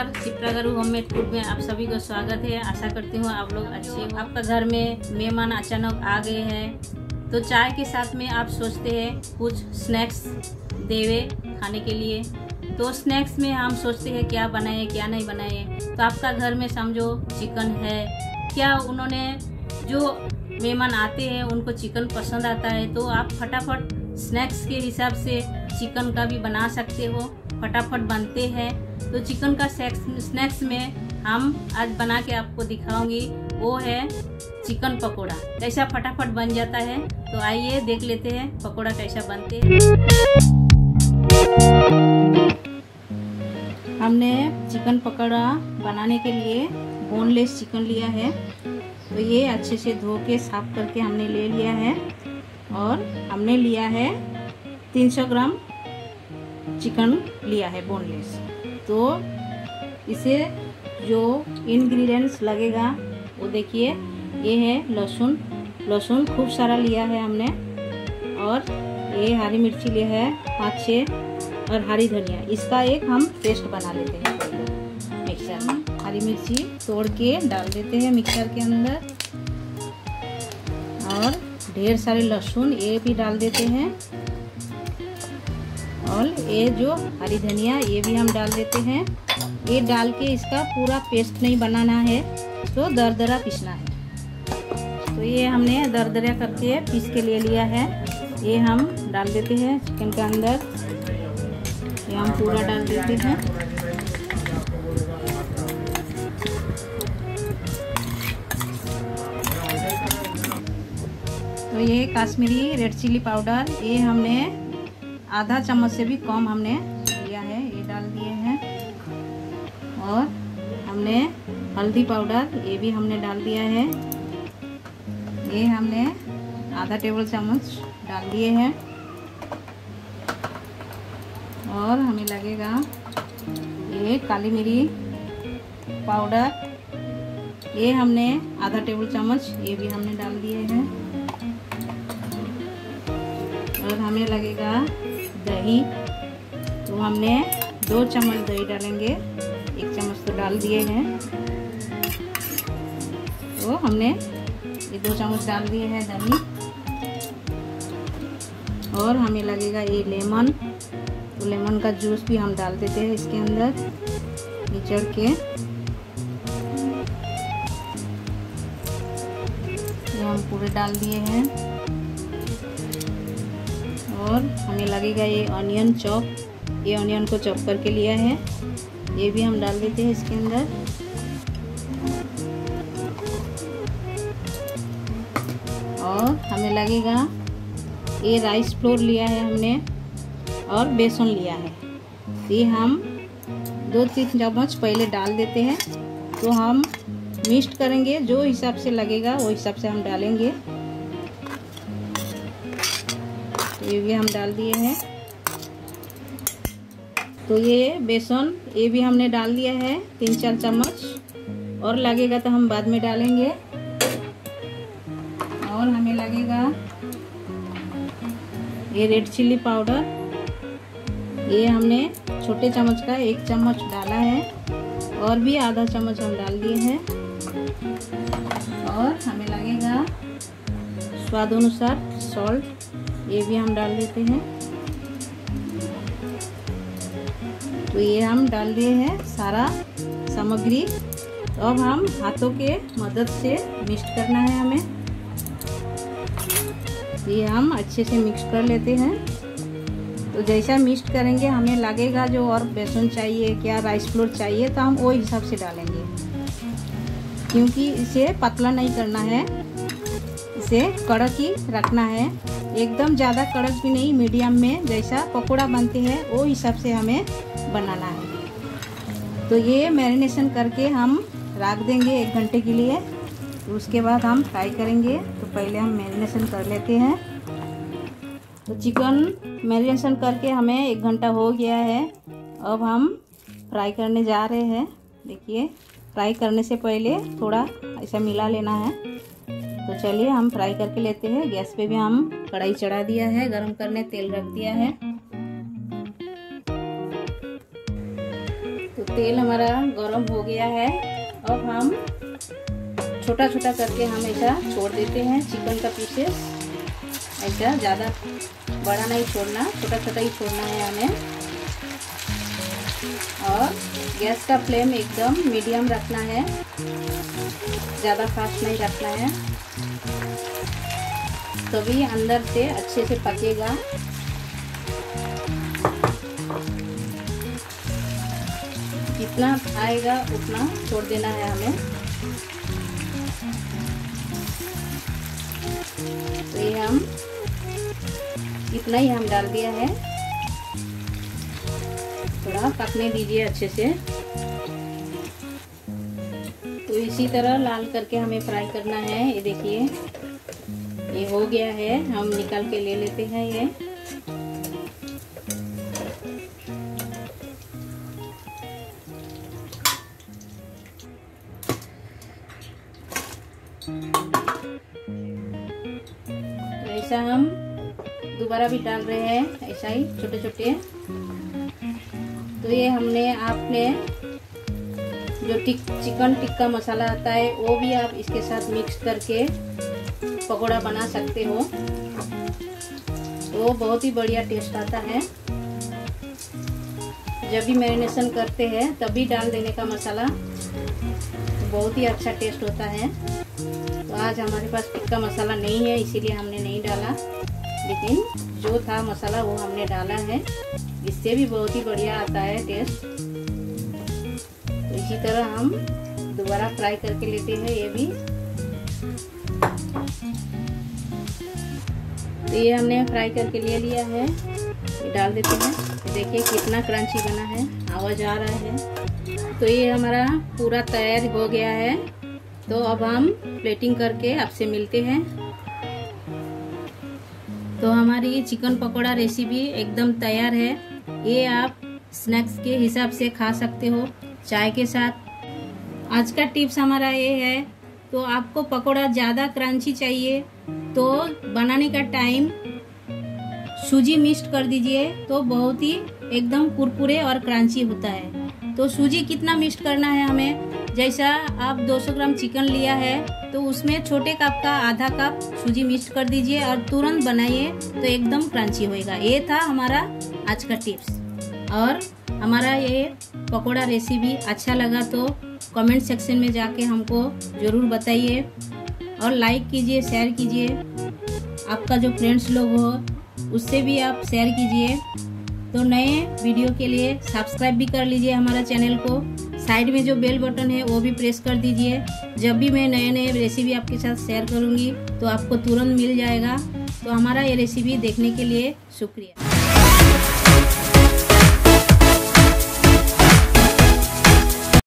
नमस्कार, चिप्रागरू homemade food में आप सभी को स्वागत है। आशा करती हूँ आप लोग अच्छे हो। आपका घर में मेहमान अचानक आ गए हैं तो चाय के साथ में आप सोचते हैं कुछ स्नैक्स देवे खाने के लिए। तो स्नैक्स में हम सोचते हैं क्या बनाए क्या नहीं बनाए। तो आपका घर में समझो चिकन है, क्या उन्होंने जो मेहमान आते हैं उनको चिकन पसंद आता है तो आप फटाफट स्नैक्स के हिसाब से चिकन का भी बना सकते हो, फटाफट बनते हैं। तो चिकन का स्नैक्स में हम आज बना के आपको दिखाऊंगी, वो है चिकन पकोड़ा। कैसा फटाफट बन जाता है तो आइए देख लेते हैं पकोड़ा कैसा बनते हैं। हमने चिकन पकोड़ा बनाने के लिए बोनलेस चिकन लिया है। तो ये अच्छे से धो के साफ करके हमने ले लिया है और हमने लिया है 300 ग्राम चिकन लिया है बोनलेस। तो इसे जो इंग्रेडिएंट्स लगेगा वो देखिए, ये है लहसुन खूब सारा लिया है हमने, और ये हरी मिर्ची लिया है 5-6 और हरी धनिया। इसका एक हम पेस्ट बना लेते हैं मिक्सर में। हरी मिर्ची तोड़ के डाल देते हैं मिक्सर के अंदर, और ढेर सारे लहसुन ये भी डाल देते हैं, और ये जो हरी धनिया ये भी हम डाल देते हैं। ये डाल के इसका पूरा पेस्ट नहीं बनाना है, तो दरदरा पीसना है। तो ये हमने दरदरा करके पीस के ले लिया है। ये हम डाल देते हैं चिकन के अंदर, ये हम पूरा डाल देते हैं। तो ये कश्मीरी रेड चिली पाउडर, ये हमने आधा चम्मच से भी कम हमने लिया है, ये डाल दिए हैं। और हमने हल्दी पाउडर ये भी हमने डाल दिया है, ये हमने आधा टेबल चम्मच डाल दिए हैं। और हमें लगेगा ये काली मिरी पाउडर, ये हमने आधा टेबल चम्मच ये भी हमने डाल दिए हैं। और हमें लगेगा दही, तो हमने 2 चम्मच दही डालेंगे, 1 चम्मच तो डाल दिए हैं। तो हमने ये 2 चम्मच डाल दिए हैं दही। और हमें लगेगा ये लेमन, तो लेमन का जूस भी हम डाल देते हैं इसके अंदर निचड़ के। ये हम पूरे डाल दिए हैं। और हमें लगेगा ये ऑनियन चॉप, ये ऑनियन को चॉप करके लिया है, ये भी हम डाल देते हैं इसके अंदर। और हमें लगेगा ये राइस फ्लोर लिया है हमने, और बेसन लिया है, ये हम 2-3 चम्मच पहले डाल देते हैं। तो हम मिक्स करेंगे, जो हिसाब से लगेगा वो हिसाब से हम डालेंगे। ये भी हम डाल दिए हैं। तो ये बेसन ये भी हमने डाल दिया है 3-4 चम्मच, और लगेगा तो हम बाद में डालेंगे। और हमें लगेगा ये रेड चिली पाउडर, ये हमने छोटे चम्मच का 1 चम्मच डाला है, और भी आधा चम्मच हम डाल दिए हैं। और हमें लगेगा स्वाद अनुसार सॉल्ट, ये भी हम डाल देते हैं। तो ये हम डाल दिए हैं सारा सामग्री। तो अब हम हाथों के मदद से मिक्स करना है हमें। ये हम अच्छे से मिक्स कर लेते हैं। तो जैसा मिक्स करेंगे हमें लगेगा जो और बेसन चाहिए क्या राइस फ्लोर चाहिए, तो हम वो हिसाब से डालेंगे, क्योंकि इसे पतला नहीं करना है, इसे कड़क ही रखना है। एकदम ज़्यादा कड़क भी नहीं, मीडियम में जैसा पकोड़ा बनते हैं वो हिसाब से हमें बनाना है। तो ये मैरिनेशन करके हम रख देंगे 1 घंटे के लिए। तो उसके बाद हम फ्राई करेंगे। तो पहले हम मैरिनेशन कर लेते हैं। तो चिकन मैरिनेशन करके हमें 1 घंटा हो गया है। अब हम फ्राई करने जा रहे हैं। देखिए, फ्राई करने से पहले थोड़ा ऐसा मिला लेना है। तो चलिए हम फ्राई करके लेते हैं। गैस पे भी हम कढ़ाई चढ़ा दिया है, गरम करने तेल रख दिया है। तो तेल हमारा गरम हो गया है। अब हम छोटा छोटा करके हम ऐसा छोड़ देते हैं चिकन का पीसेस। ऐसा ज़्यादा बड़ा नहीं छोड़ना, छोटा छोटा ही छोड़ना है हमें। और गैस का फ्लेम एकदम मीडियम रखना है, ज़्यादा फास्ट नहीं रखना है, तभी अंदर से अच्छे से पकेगा। जितना आएगा उतना छोड़ देना है हमें। तो ये हम इतना ही हम डाल दिया है, थोड़ा पकने दीजिए अच्छे से। तो इसी तरह लाल करके हमें फ्राई करना है। ये देखिए ये हो गया है, हम निकाल के ले लेते हैं ये। ऐसा हम दोबारा भी डाल रहे हैं, ऐसा ही छोटे छोटे। तो ये आपने जो चिकन टिक्का मसाला आता है वो भी आप इसके साथ मिक्स करके पकोड़ा बना सकते हो, तो बहुत ही बढ़िया टेस्ट आता है। जब भी मैरिनेशन करते हैं तभी डाल देने का मसाला, तो बहुत ही अच्छा टेस्ट होता है। तो आज हमारे पास टिक्का मसाला नहीं है इसीलिए हमने नहीं डाला, लेकिन जो था मसाला वो हमने डाला है, इससे भी बहुत ही बढ़िया आता है टेस्ट। तो इसी तरह हम दोबारा फ्राई करके लेते हैं ये भी। तो ये हमने फ्राई करके ले लिया है, ये डाल देते हैं। देखिए कितना क्रंची बना है, आवाज़ आ रहा है। तो ये हमारा पूरा तैयार हो गया है। तो अब हम प्लेटिंग करके आपसे मिलते हैं। तो हमारी चिकन पकोड़ा रेसिपी एकदम तैयार है। ये आप स्नैक्स के हिसाब से खा सकते हो, चाय के साथ। आज का टिप्स हमारा ये है, तो आपको पकोड़ा ज़्यादा क्रंची चाहिए तो बनाने का टाइम सूजी मिक्स कर दीजिए, तो बहुत ही एकदम कुरकुरे और क्रंची होता है। तो सूजी कितना मिक्स करना है हमें, जैसा आप 200 ग्राम चिकन लिया है तो उसमें छोटे कप का आधा कप सूजी मिक्स कर दीजिए और तुरंत बनाइए, तो एकदम क्रंची होएगा। ये था हमारा आज का टिप्स। और हमारा ये पकोड़ा रेसिपी अच्छा लगा तो कमेंट सेक्शन में जाके हमको ज़रूर बताइए, और लाइक कीजिए, शेयर कीजिए। आपका जो फ्रेंड्स लोग हो उससे भी आप शेयर कीजिए। तो नए वीडियो के लिए सब्सक्राइब भी कर लीजिए हमारा चैनल को। साइड में जो बेल बटन है वो भी प्रेस कर दीजिए। जब भी मैं नए नए रेसिपी आपके साथ शेयर करूंगी तो आपको तुरंत मिल जाएगा। तो हमारा ये रेसिपी देखने के लिए शुक्रिया।